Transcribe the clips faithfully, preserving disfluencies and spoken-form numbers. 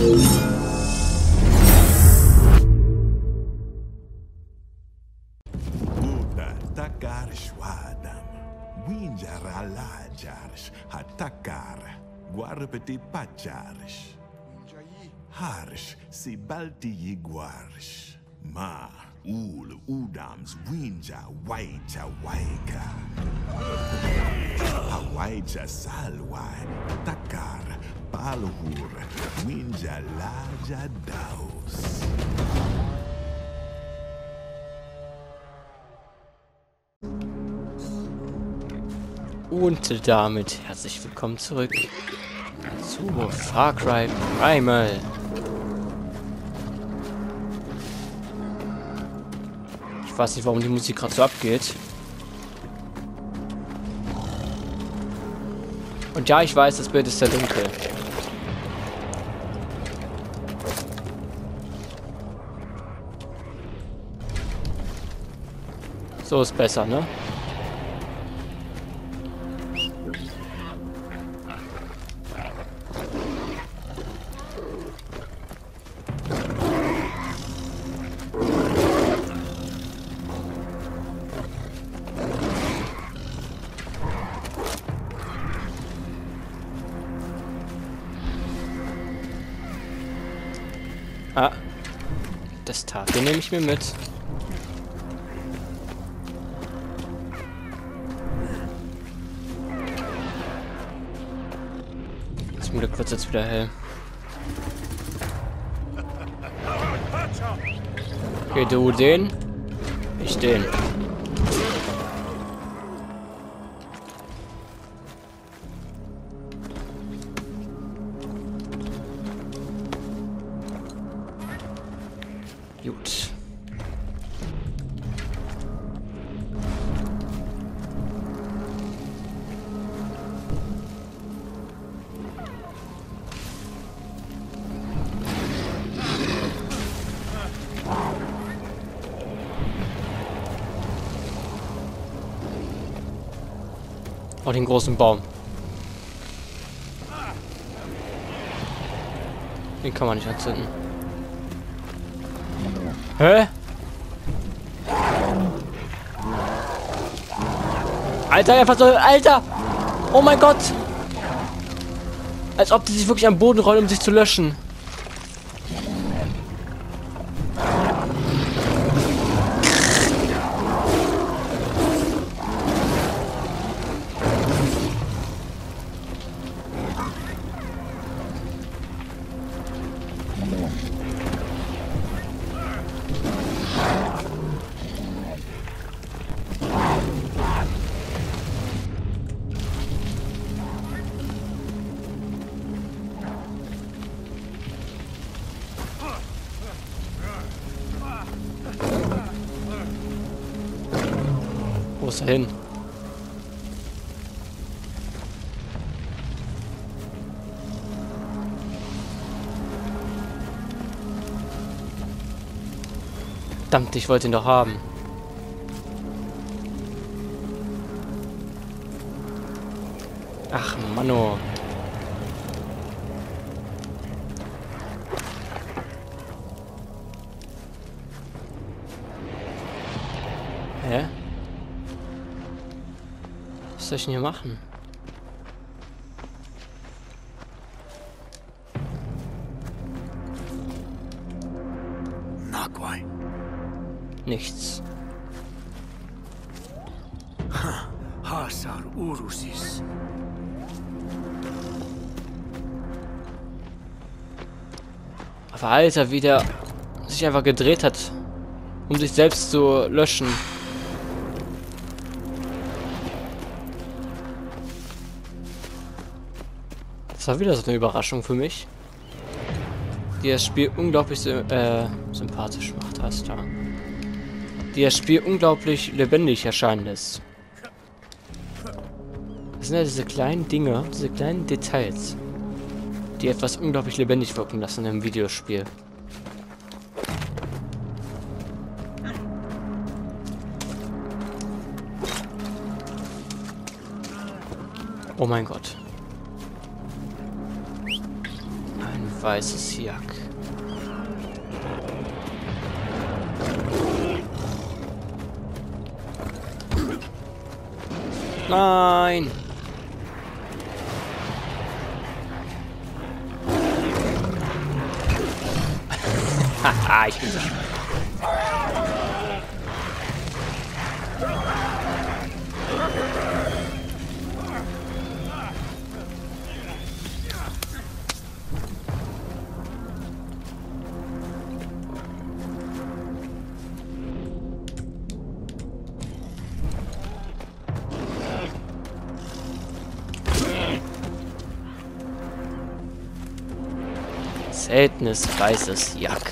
Guarpeti pacharish. Harish si balti yiguarish. Ma ul udams winja waita waika. Hawaija salwai takar palhur winja laja daus. Und damit herzlich willkommen zurück zu Far Cry Primal. Ich weiß nicht, warum die Musik gerade so abgeht. Und ja, ich weiß, das Bild ist sehr dunkel. So ist besser, ne? Ah, das Tat, den nehme ich mir mit. Zum Glück wird es jetzt wieder hell. Okay, du den, ich den. Gut. Oh, den großen Baum. Den kann man nicht anzünden. Hä? Alter, einfach so, Alter! Oh mein Gott! Als ob die sich wirklich am Boden rollen, um sich zu löschen. Wo ist er hin? Verdammt, ich wollte ihn doch haben. Ach, Manno. Hä? Was soll ich denn hier machen? Naquai. Nichts. Hasar Urusis. Aber Alter, wie der sich einfach gedreht hat, um sich selbst zu löschen. Das war wieder so eine Überraschung für mich, die das Spiel unglaublich äh, sympathisch macht, heißt da. Die das Spiel unglaublich lebendig erscheinen lässt. Das sind ja diese kleinen Dinge, diese kleinen Details, die etwas unglaublich lebendig wirken lassen im Videospiel. Oh mein Gott. Ein weißes Jack. Nein! Haha, ich bin so schön. Seltenes weißes Jack.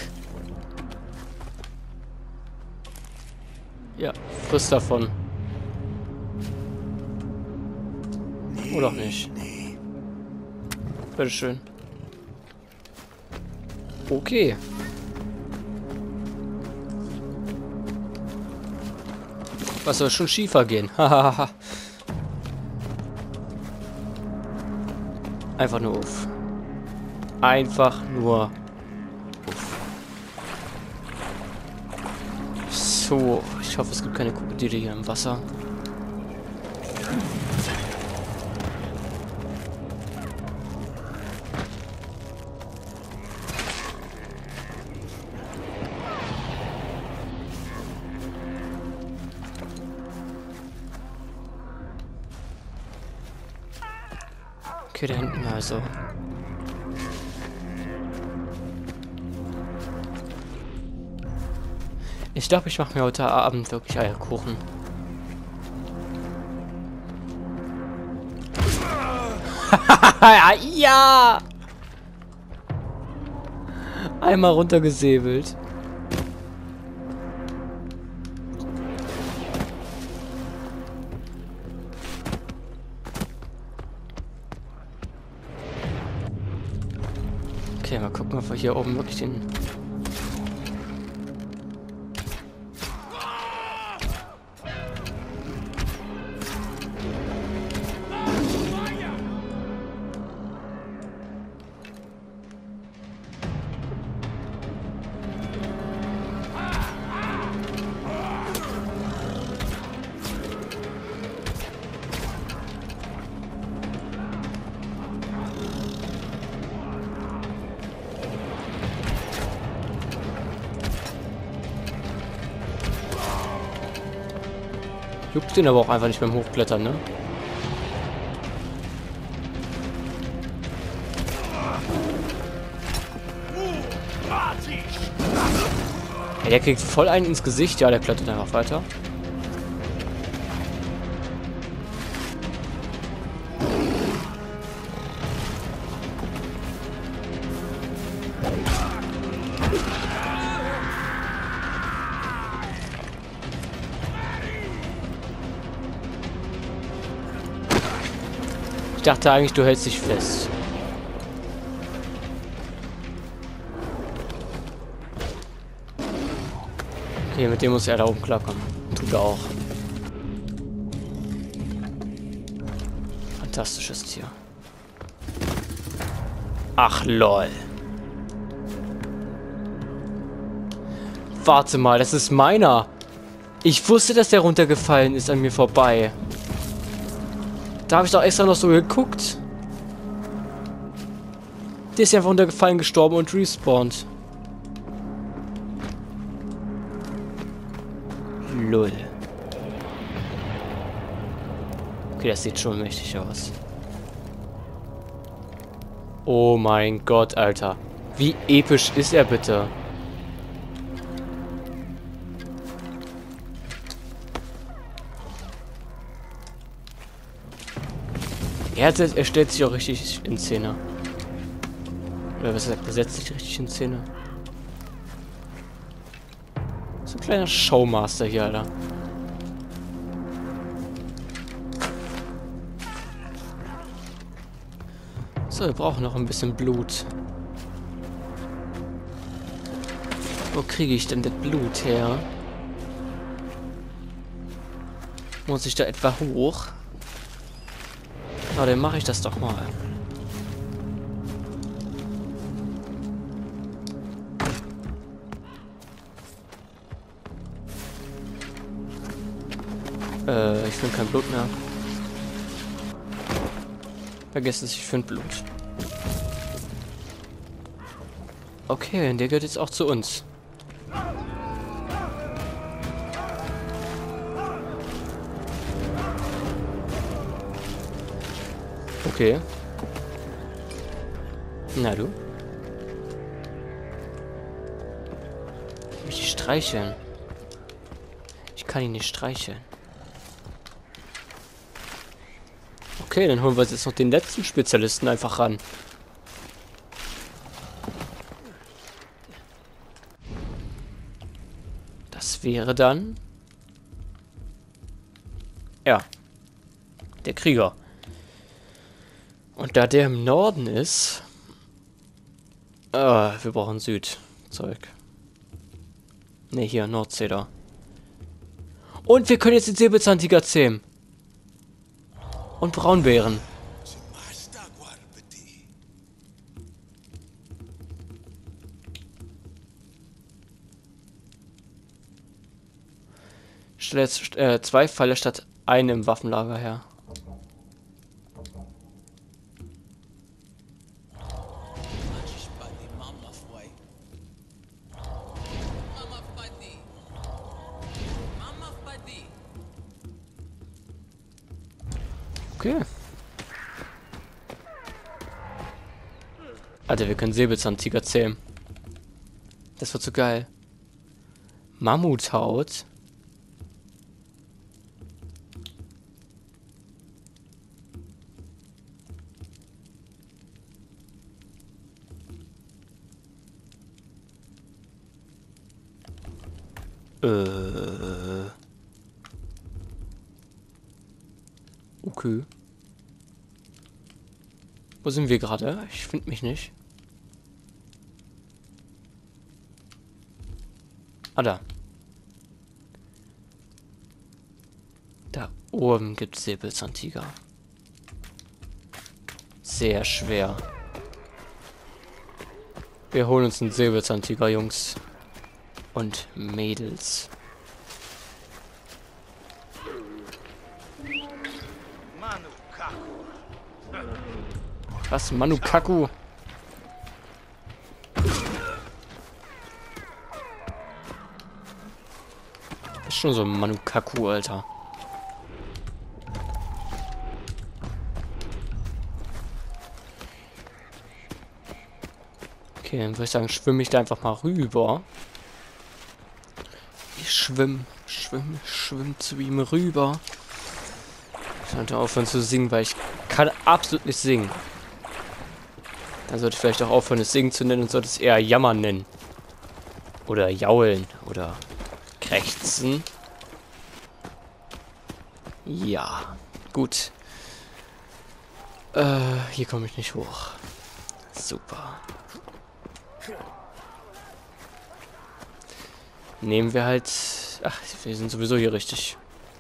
Ja, friss davon. Nee, Oder auch nicht. Nee. Bitteschön. Okay. Was soll schon schiefer gehen? Hahaha. Einfach nur auf. Einfach nur uff. So, ich hoffe, es gibt keine Krokodile hier im Wasser. Okay, da hinten also. Ich glaube, ich mache mir heute Abend wirklich Eierkuchen. Ja! Einmal runtergesäbelt. Okay, mal gucken, ob wir hier oben wirklich den... Juckt den aber auch einfach nicht beim Hochklettern, ne? Ja, der kriegt voll einen ins Gesicht. Ja, der klettert einfach weiter. Ich dachte eigentlich, du hältst dich fest. Okay, mit dem muss er da oben klarkommen. Tut er auch. Fantastisches Tier. Ach, lol. Warte mal, das ist meiner. Ich wusste, dass der runtergefallen ist an mir vorbei. Da habe ich doch extra noch so geguckt. Der ist ja einfach runtergefallen, gestorben und respawned. Lull. Okay, das sieht schon mächtig aus. Oh mein Gott, Alter. Wie episch ist er bitte? Er, hat, er stellt sich auch richtig in Szene. Oder was sagt er, setzt sich richtig in Szene. So ein kleiner Showmaster hier, Alter. So, wir brauchen noch ein bisschen Blut. Wo kriege ich denn das Blut her? Muss ich da etwa hoch? Na, dann mache ich das doch mal. Äh, ich finde kein Blut mehr. Vergesst es, ich finde Blut. Okay, der gehört jetzt auch zu uns. Okay. Na du? Ich will dich streicheln. Ich kann ihn nicht streicheln. Okay, dann holen wir jetzt noch den letzten Spezialisten einfach ran. Das wäre dann... Ja. Der Krieger. Und da der im Norden ist... Ah, wir brauchen Südzeug. Ne, hier, Nordsee da. Und wir können jetzt den Säbelzahntiger zähmen. Und Braunbären. Stell jetzt äh, zwei Pfeile statt einem im Waffenlager her. Okay. Alter, wir können Säbelzahntiger zähmen. Das wird so geil. Mammuthaut. Äh. Okay. Wo sind wir gerade? Ich finde mich nicht. Ah, da. Da oben gibt es Säbelzahntiger. Sehr schwer. Wir holen uns einen Säbelzahntiger, Jungs. Und Mädels. Was? Manukaku? Ist schon so ein Manukaku, Alter. Okay, dann würde ich sagen, schwimme ich da einfach mal rüber. Ich schwimme, schwimme, schwimme zu ihm rüber. Ich sollte aufhören zu singen, weil ich kann absolut nicht singen. Dann sollte ich vielleicht auch aufhören, es Singen zu nennen und sollte es eher Jammern nennen. Oder Jaulen. Oder Krächzen. Ja, gut. Äh, hier komme ich nicht hoch. Super. Nehmen wir halt... Ach, wir sind sowieso hier richtig.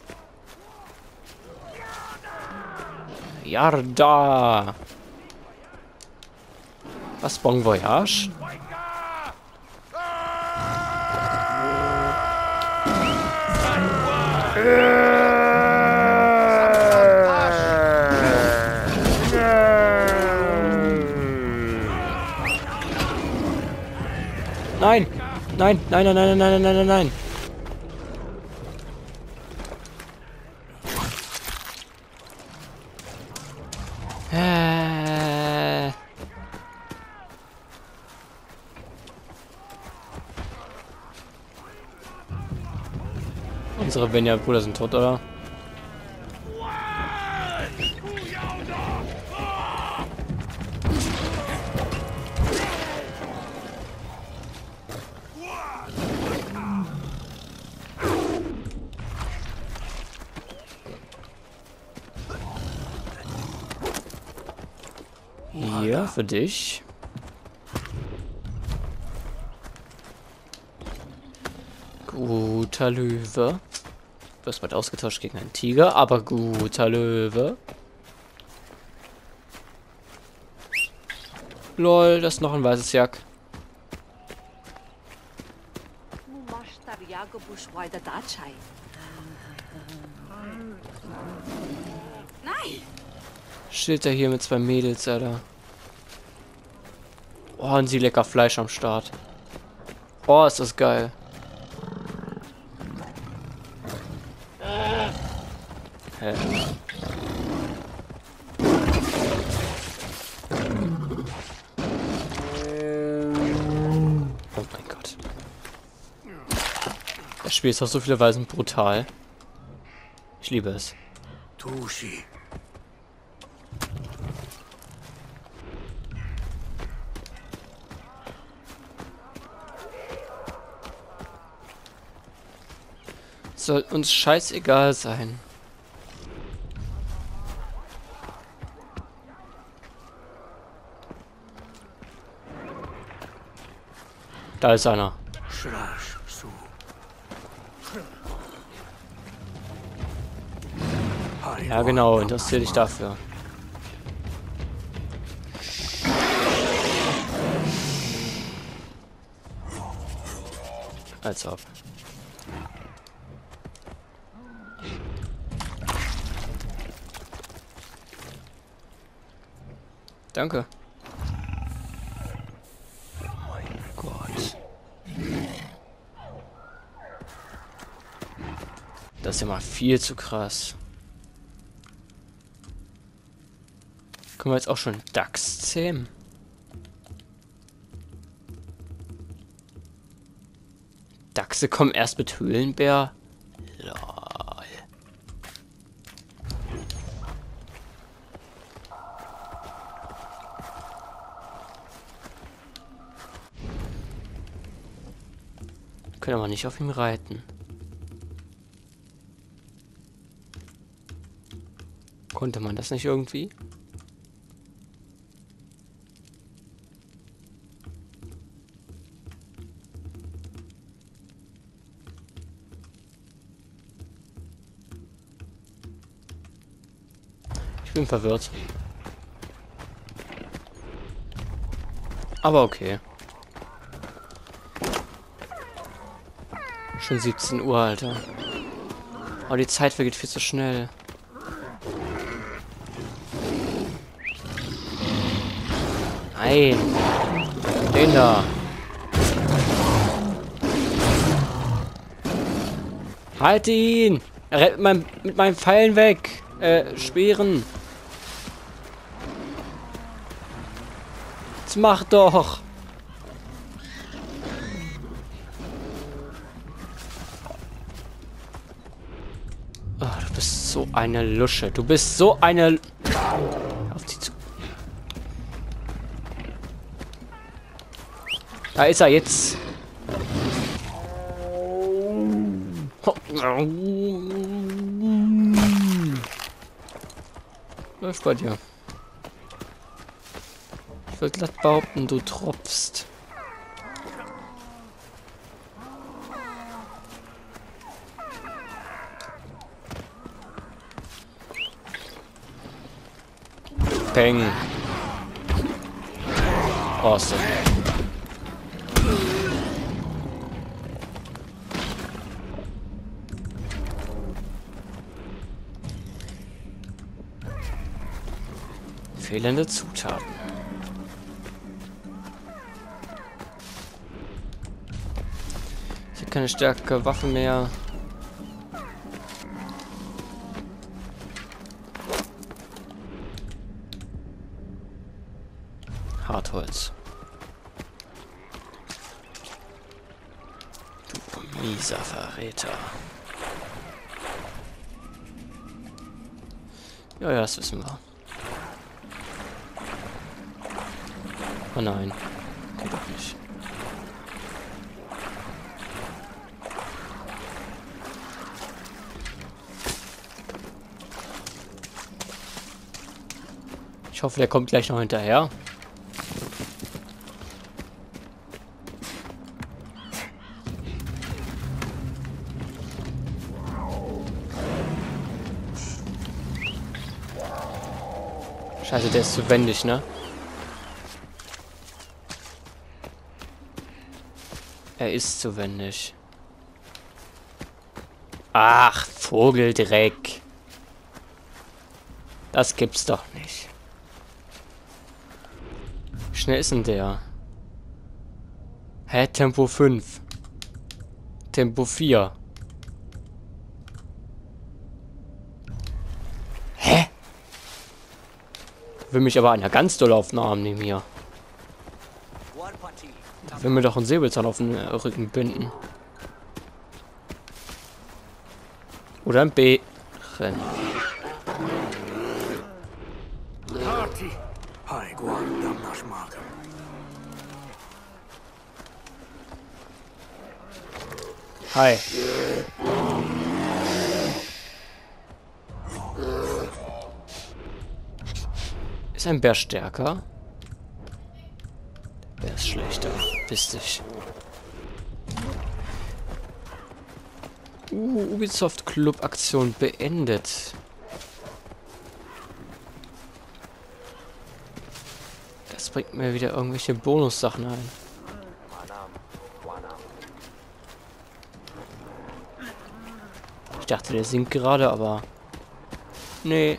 Yarda! Was, Bon Voyage? Nein! Nein, nein, nein, nein, nein, nein, nein, nein, nein. Äh. Unsere Benja-Brüder sind tot, oder? Hier, für dich. Guter Löwe. Du hast bald ausgetauscht gegen einen Tiger, aber guter Löwe. Lol, das ist noch ein weißes Jack. Nein! Steht er hier mit zwei Mädels, Alter. Oh, haben sie lecker Fleisch am Start. Oh, ist das geil. Hä? Oh mein Gott. Das Spiel ist auf so viele Weisen brutal. Ich liebe es. Tushi. Soll uns scheißegal sein. Da ist einer. Schrasch su. Ja genau, interessiere dich dafür. Als ob. Danke. Oh mein Gott. Das ist ja mal viel zu krass. Können wir jetzt auch schon Dachs zähmen? Dachse kommen erst mit Höhlenbär? Lol. Können aber nicht auf ihm reiten. Konnte man das nicht irgendwie? Ich bin verwirrt. Aber okay. Schon siebzehn Uhr, Alter. Oh, die Zeit vergeht viel zu schnell. Nein. Den da. Halt ihn! Er rennt mit meinem, mit meinen Pfeilen weg. Äh, Speeren. Jetzt mach doch. Oh, du bist so eine Lusche. Du bist so eine... Auf die zu. Da ist er jetzt. Läuft bei dir. Ich würde glatt behaupten, du tropfst. Peng. Awesome. Fehlende Zutaten. Ich habe keine stärkere Waffe mehr. Hartholz. Du mieser Verräter. Ja, ja, das wissen wir. Oh nein. Geht doch nicht. Ich hoffe, der kommt gleich noch hinterher. Scheiße, der ist zu wendig, ne? Er ist zu wendig. Ach, Vogeldreck. Das gibt's doch nicht. Wie schnell ist denn der? Hä? Tempo fünf. Tempo vier. Hä? Will mich aber einer ganz doll auf den Arm nehmen hier. Da will mir doch ein Säbelzahn auf den Rücken binden. Oder ein B. Rennen. Party. Hai guardam nas maga. Hi. Ist ein Bär stärker? Der Bär ist schlechter. Wisst ich. Uh, Ubisoft Club Aktion beendet. Das bringt mir wieder irgendwelche Bonussachen ein. Ich dachte, der singt gerade, aber... Nee.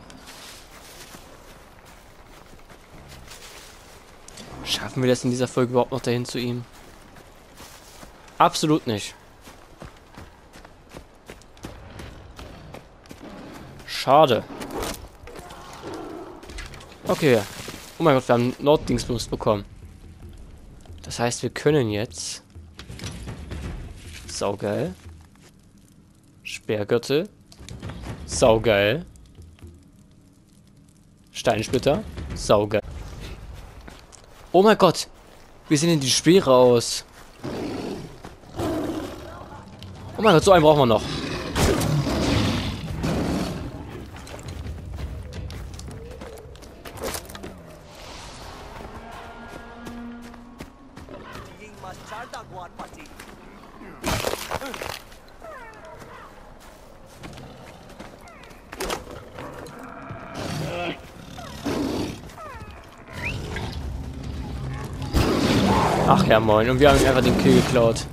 Schaffen wir das in dieser Folge überhaupt noch dahin zu ihm? Absolut nicht. Schade. Okay. Oh mein Gott, wir haben Norddingsbus bekommen. Das heißt, wir können jetzt... Saugeil. Speergürtel. Saugeil. Steinsplitter. Saugeil. Oh mein Gott. Wie sehen denn die Speere aus? Oh mein Gott, so einen brauchen wir noch. Ach ja, moin. Und wir haben ihm einfach den Kill geklaut.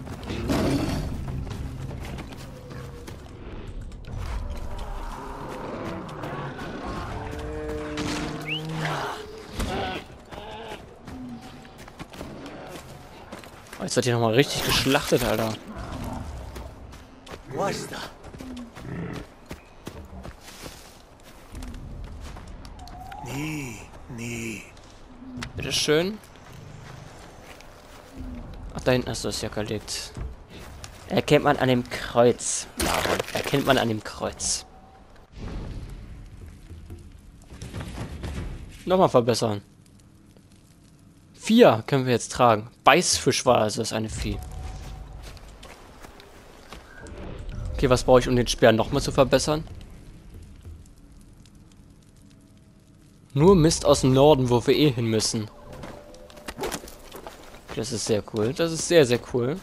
Oh, jetzt wird hier nochmal richtig geschlachtet, Alter. Nee, nee. Bitteschön. Ach, da hinten hast du das Jacker liegt. Erkennt man an dem Kreuz. Warum? Erkennt man an dem Kreuz. Nochmal verbessern. Vier können wir jetzt tragen. Beißfisch war also das eine Vieh. Okay, was brauche ich, um den Speer nochmal zu verbessern? Nur Mist aus dem Norden, wo wir eh hin müssen. Das ist sehr cool. Das ist sehr, sehr cool.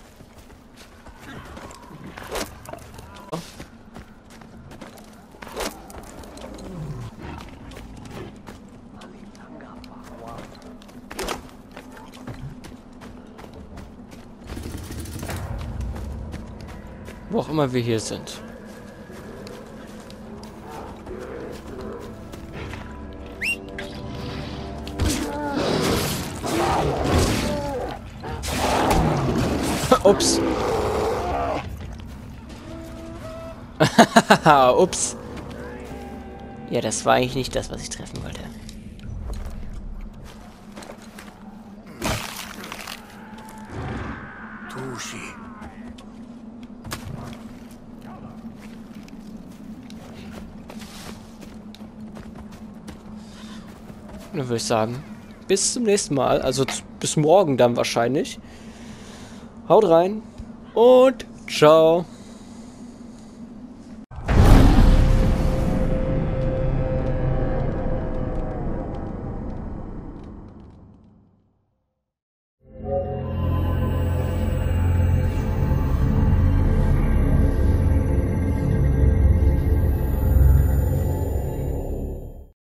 Wo auch immer wir hier sind. Ups. Ups. Ja, das war eigentlich nicht das, was ich treffen wollte. Tushi. Dann würde ich sagen, bis zum nächsten Mal. Also bis morgen dann wahrscheinlich. Haut rein und ciao.